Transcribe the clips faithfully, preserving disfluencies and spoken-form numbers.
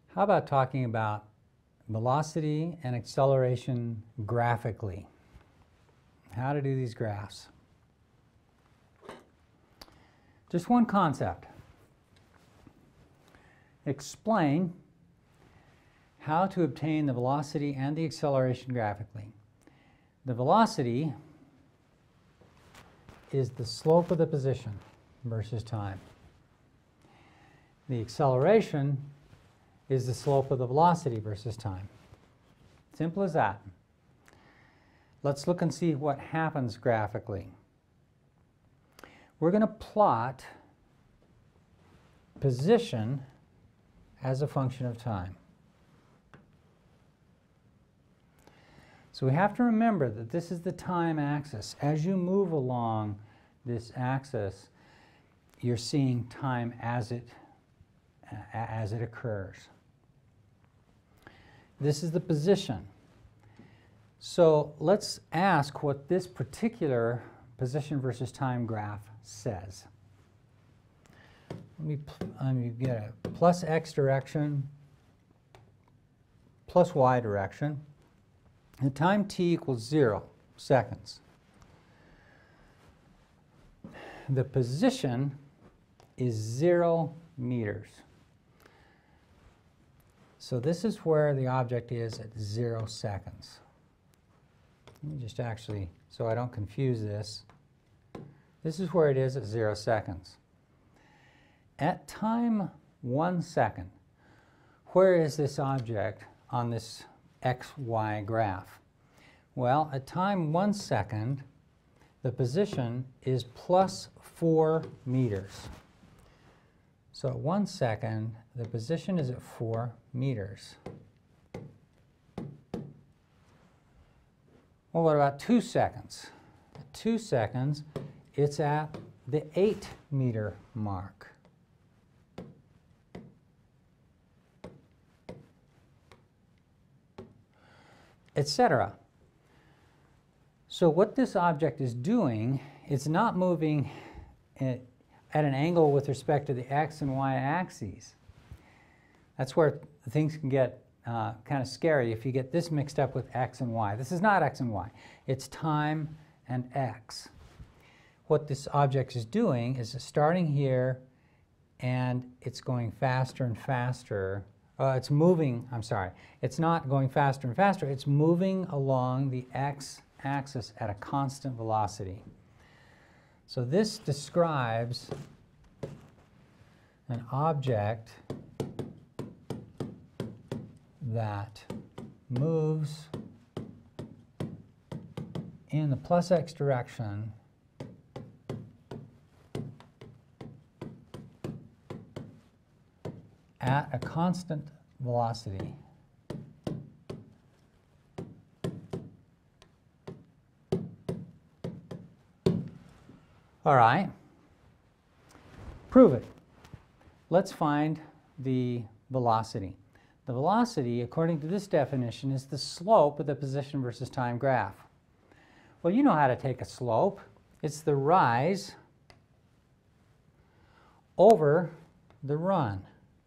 How about talking about velocity and acceleration graphically? How to do these graphs. Just one concept. Explain how to obtain the velocity and the acceleration graphically. The velocity is the slope of the position versus time. The acceleration is the slope of the velocity versus time. Simple as that. Let's look and see what happens graphically. We're going to plot position as a function of time. So we have to remember that this is the time axis. As you move along this axis, you're seeing time as it, uh, as it occurs. This is the position. So let's ask what this particular position versus time graph says. Let me, let me get a plus x direction, plus y direction. At time t equals zero seconds, the position is zero meters. So this is where the object is at zero seconds. Let me just actually, so I don't confuse this, this is where it is at zero seconds. At time one second, where is this object on this X Y graph? Well, at time one second, the position is plus four meters. So at one second, the position is at four meters. Well, what about two seconds? At two seconds, it's at the eight meter mark. Etc. So what this object is doing, it's not moving at an angle with respect to the x and y axes. That's where things can get uh, kind of scary if you get this mixed up with x and y. This is not x and y. It's time and x. What this object is doing is it's starting here and it's going faster and faster. Uh, it's moving, I'm sorry, it's not going faster and faster, it's moving along the x-axis at a constant velocity. So this describes an object that moves in the plus x direction at a constant velocity. All right, prove it. Let's find the velocity. The velocity, according to this definition, is the slope of the position versus time graph. Well, you know how to take a slope. It's the rise over the run.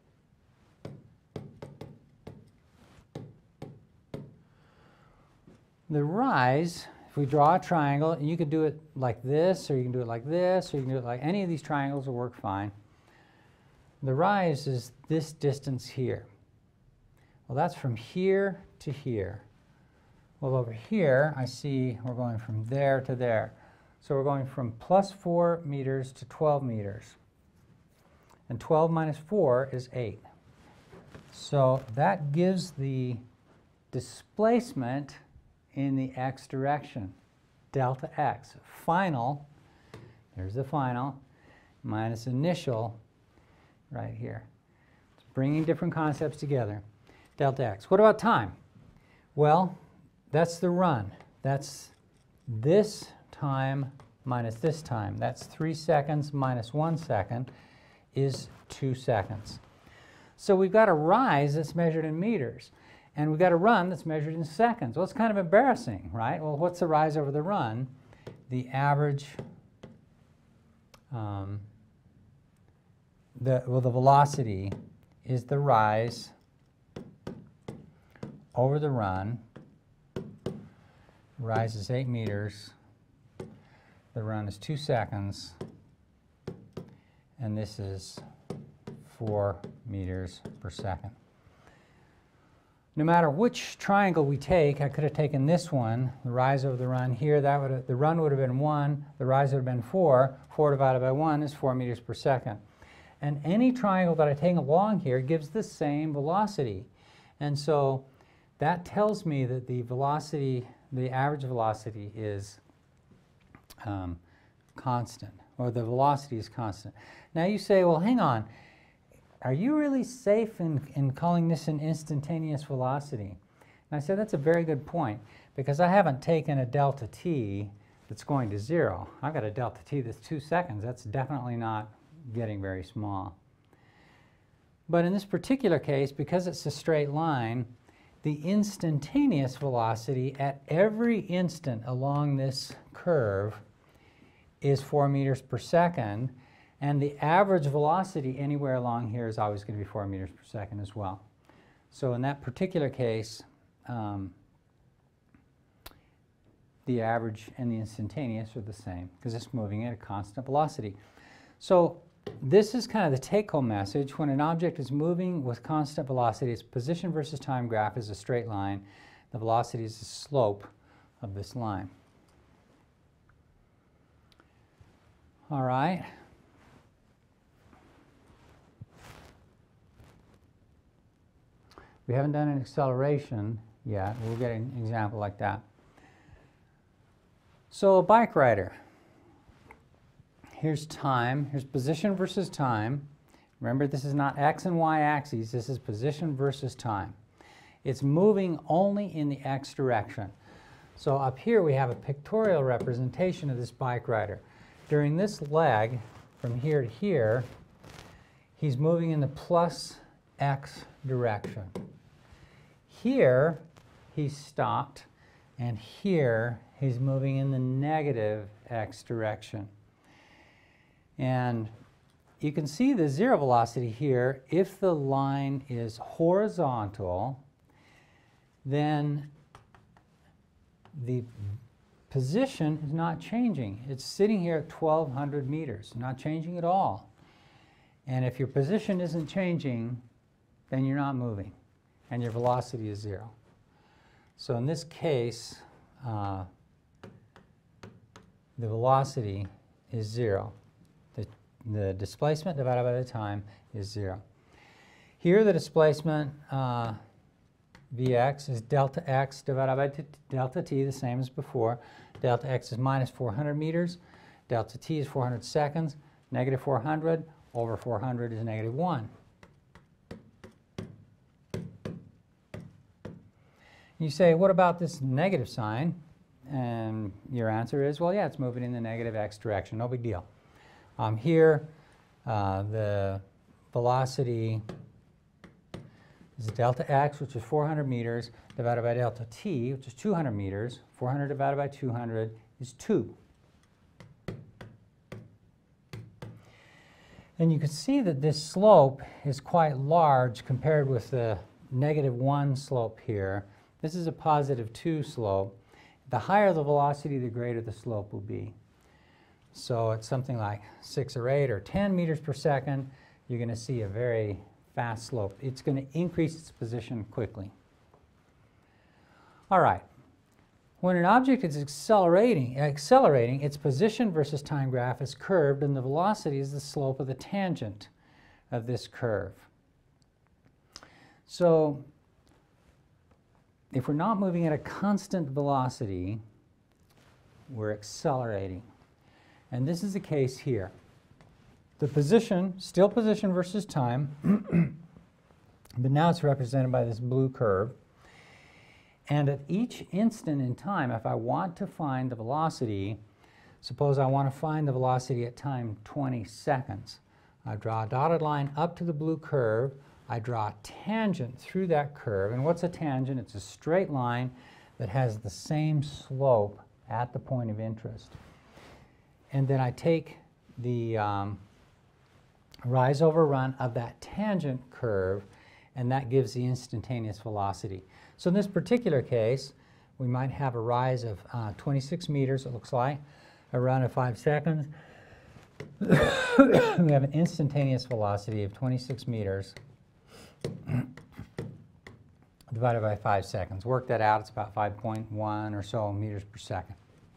The rise, if we draw a triangle, and you could do it like this, or you can do it like this, or you can do it like any of these triangles will work fine. The rise is this distance here. Well, that's from here to here. Well, over here, I see we're going from there to there. So we're going from plus four meters to twelve meters. And twelve minus four is eight. So that gives the displacement in the x direction, delta x. Final, there's the final, minus initial right here. It's bringing different concepts together, delta x. What about time? Well, that's the run. That's this time minus this time. That's three seconds minus one second is two seconds. So we've got a rise that's measured in meters. And we've got a run that's measured in seconds. Well, it's kind of embarrassing, right? Well, what's the rise over the run? The average, um, the, well, the velocity is the rise over the run. Rise is eight meters. The run is two seconds. And this is four meters per second. No matter which triangle we take, I could have taken this one, the rise over the run here, that would have, the run would have been one, the rise would have been four. four divided by one is four meters per second. And any triangle that I take along here gives the same velocity. And so that tells me that the velocity, the average velocity is um, constant, or the velocity is constant. Now you say, well, hang on. Are you really safe in, in calling this an instantaneous velocity? And I said, that's a very good point, because I haven't taken a delta t that's going to zero. I've got a delta t that's two seconds. That's definitely not getting very small. But in this particular case, because it's a straight line, the instantaneous velocity at every instant along this curve is four meters per second. And the average velocity anywhere along here is always going to be four meters per second as well. So in that particular case, um, the average and the instantaneous are the same because it's moving at a constant velocity. So this is kind of the take-home message. When an object is moving with constant velocity, its position versus time graph is a straight line. The velocity is the slope of this line. All right. We haven't done an acceleration yet. We'll get an example like that. So a bike rider. Here's time. Here's position versus time. Remember, this is not x and y axes. This is position versus time. It's moving only in the x direction. So up here we have a pictorial representation of this bike rider. During this leg, from here to here, he's moving in the plus x direction. Here, he's stopped, and here, he's moving in the negative x direction. And you can see the zero velocity here. If the line is horizontal, then the position is not changing. It's sitting here at twelve hundred meters, not changing at all. And if your position isn't changing, then you're not moving, and your velocity is zero. So in this case, uh, the velocity is zero. The, the displacement divided by the time is zero. Here the displacement uh, Vx is delta x divided by t delta t, the same as before. Delta x is minus four hundred meters. Delta t is four hundred seconds. Negative four hundred over four hundred is negative one. You say, what about this negative sign? And your answer is, well, yeah, it's moving in the negative x direction. No big deal. Um, here, uh, the velocity is delta x, which is four hundred meters, divided by delta t, which is two hundred meters. four hundred divided by two hundred is two. And you can see that this slope is quite large compared with the negative one slope here. This is a positive two slope. The higher the velocity, the greater the slope will be. So it's something like six or eight or ten meters per second. You're going to see a very fast slope. It's going to increase its position quickly. All right. When an object is accelerating, accelerating, its position versus time graph is curved, and the velocity is the slope of the tangent of this curve. So if we're not moving at a constant velocity, we're accelerating. And this is the case here. The position, still position versus time, but now it's represented by this blue curve. And at each instant in time, if I want to find the velocity, suppose I want to find the velocity at time twenty seconds. I draw a dotted line up to the blue curve. I draw a tangent through that curve. And what's a tangent? It's a straight line that has the same slope at the point of interest. And then I take the um, rise over run of that tangent curve, and that gives the instantaneous velocity. So in this particular case, we might have a rise of uh, twenty-six meters, it looks like, around at five seconds. We have an instantaneous velocity of twenty-six meters divided by five seconds. Work that out, it's about five point one or so meters per second.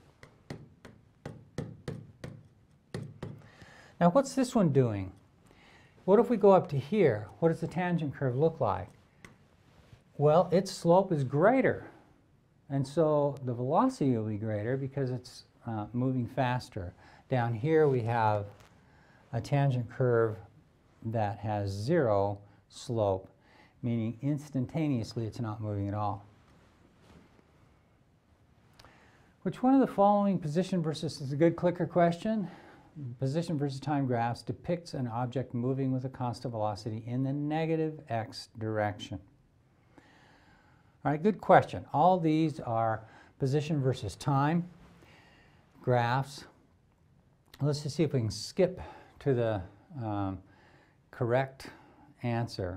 Now what's this one doing? What if we go up to here? What does the tangent curve look like? Well, its slope is greater, and so the velocity will be greater because it's uh, moving faster. Down here we have a tangent curve that has zero slope, meaning instantaneously it's not moving at all. Which one of the following position versus, this is a good clicker question, position versus time graphs depicts an object moving with a constant velocity in the negative x direction? All right, good question. All these are position versus time graphs. Let's just see if we can skip to the um, correct answer.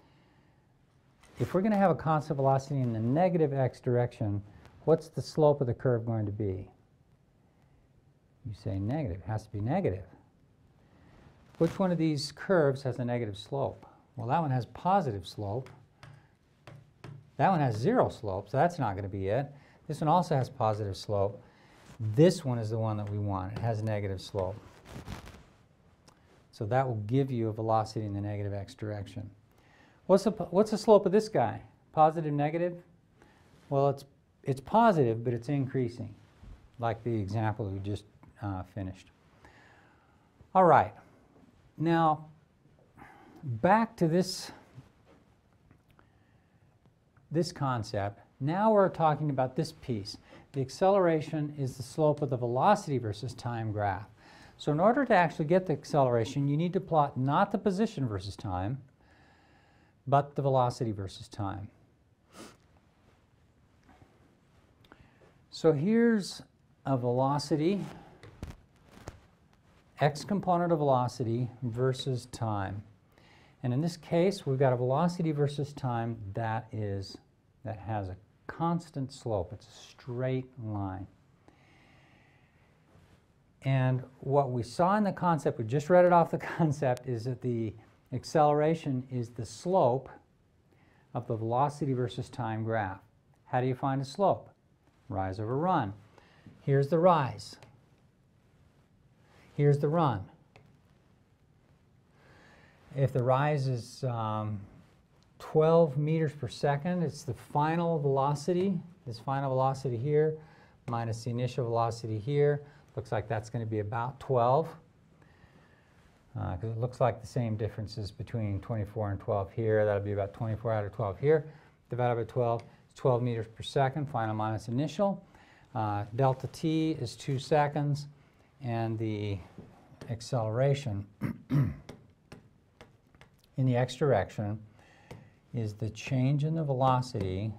If we're going to have a constant velocity in the negative x direction, what's the slope of the curve going to be? You say negative. It has to be negative. Which one of these curves has a negative slope? Well, that one has positive slope. That one has zero slope, so that's not going to be it. This one also has positive slope. This one is the one that we want. It has a negative slope. So that will give you a velocity in the negative x direction. What's the, what's the slope of this guy? Positive, negative? Well, it's, it's positive, but it's increasing, like the example we just uh, finished. All right. Now, back to this, this concept. Now we're talking about this piece. The acceleration is the slope of the velocity versus time graph. So in order to actually get the acceleration, you need to plot not the position versus time, but the velocity versus time. So here's a velocity, x component of velocity versus time. And in this case, we've got a velocity versus time that is, that has a constant slope. It's a straight line. And what we saw in the concept, we just read it off the concept, is that the acceleration is the slope of the velocity versus time graph. How do you find a slope? Rise over run. Here's the rise. Here's the run. If the rise is um, twelve meters per second, it's the final velocity, this final velocity here, minus the initial velocity here. Looks like that's going to be about twelve, because uh, it looks like the same differences between twenty-four and twelve here. That'll be about twenty-four out of twelve here. Divided by twelve, it's twelve meters per second, final minus initial. Uh, delta t is two seconds, and the acceleration in the x direction is the change in the velocity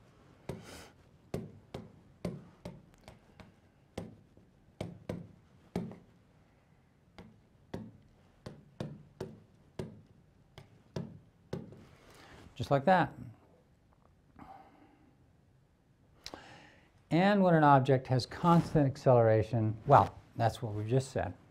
just like that. And when an object has constant acceleration, well, that's what we just said.